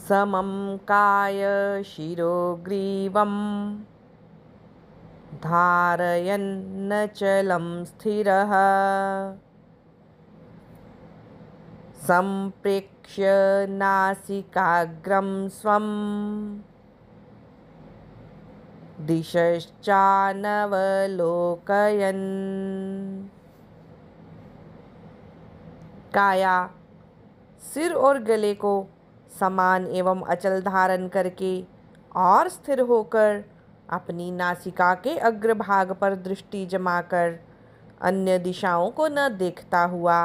समं काय शिरो ग्रीवं धारयन्नचलं स्थिरः सम्प्रेक्ष्य नासिकाग्रं स्वं दिशश्चानवलोकयन्। काया सिर और गले को समान एवं अचल धारण करके और स्थिर होकर अपनी नासिका के अग्रभाग पर दृष्टि जमाकर अन्य दिशाओं को न देखता हुआ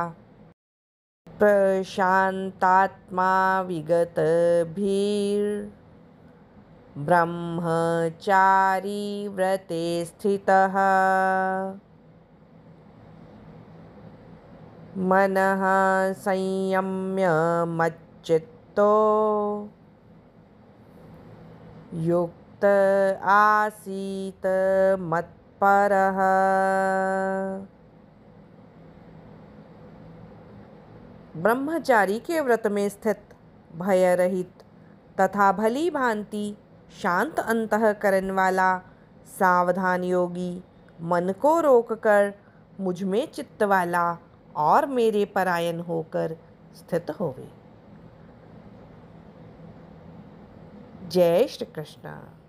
प्रशांतात्मा विगत भीर ब्रह्मचारी व्रते स्थितः मनः संयम्य मच्चित्तो युक्त आसीत मत्परः। ब्रह्मचारी के व्रत में स्थित भय रहित तथा भली भांति शांत अंतःकरण वाला सावधान योगी मन को रोककर मुझ में चित्त वाला और मेरे परायण होकर स्थित होवे। जय श्री कृष्ण।